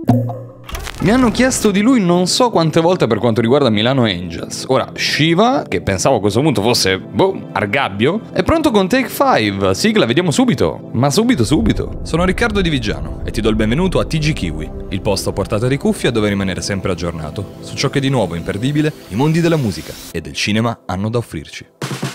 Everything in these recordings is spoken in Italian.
Mi hanno chiesto di lui non so quante volte per quanto riguarda Milano Angels. Ora, Shiva, che pensavo a questo punto fosse, Argabbio, è pronto con Take 5. Sigla, vediamo subito. Ma subito. Sono Riccardo Di Vigiano e ti do il benvenuto a TG Kiwi, il posto a portata di cuffia dove rimanere sempre aggiornato su ciò che di nuovo imperdibile i mondi della musica e del cinema hanno da offrirci.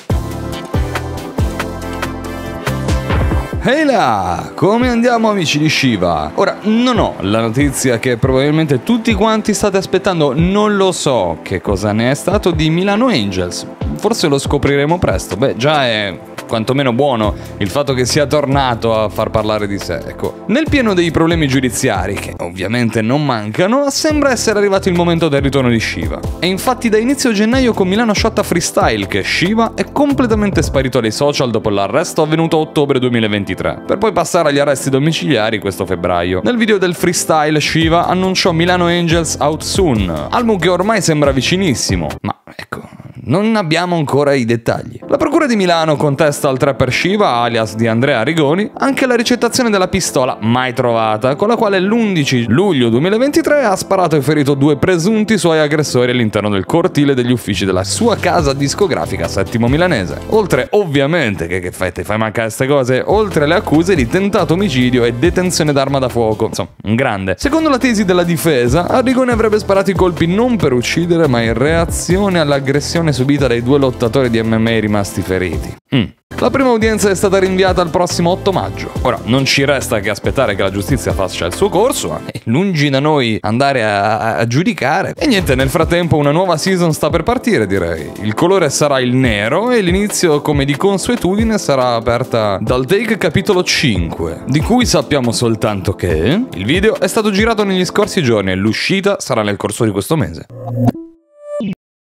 Ehi là, come andiamo amici di Shiva? Ora, non ho la notizia che probabilmente tutti quanti state aspettando, non lo so che cosa ne è stato di Milano Angels. Forse lo scopriremo presto, già è quantomeno buono il fatto che sia tornato a far parlare di sé, ecco. Nel pieno dei problemi giudiziari, che ovviamente non mancano, sembra essere arrivato il momento del ritorno di Shiva. È infatti da inizio gennaio con Milano Shotta Freestyle che Shiva è completamente sparito dai social dopo l'arresto avvenuto a ottobre 2023, per poi passare agli arresti domiciliari questo febbraio. Nel video del freestyle Shiva annunciò Milano Angels Out Soon, album che ormai sembra vicinissimo, ma ecco, non abbiamo ancora i dettagli. La procura di Milano contesta al trapper Shiva, alias di Andrea Rigoni, anche la ricettazione della pistola mai trovata, con la quale l'11 luglio 2023 ha sparato e ferito 2 presunti suoi aggressori all'interno del cortile degli uffici della sua casa discografica Settimo Milanese. Oltre, ovviamente, che fai mancare queste cose, oltre alle accuse di tentato omicidio e detenzione d'arma da fuoco. Insomma, un grande. Secondo la tesi della difesa, Arrigoni avrebbe sparato i colpi non per uccidere, ma in reazione all'aggressione subita dai 2 lottatori di MMA rimasti feriti. La prima udienza è stata rinviata al prossimo 8 maggio. Ora, non ci resta che aspettare che la giustizia faccia il suo corso, e lungi da noi andare a giudicare. E niente, nel frattempo una nuova season sta per partire, direi. Il colore sarà il nero e l'inizio, come di consuetudine, sarà aperta dal Take capitolo 5, di cui sappiamo soltanto che il video è stato girato negli scorsi giorni e l'uscita sarà nel corso di questo mese.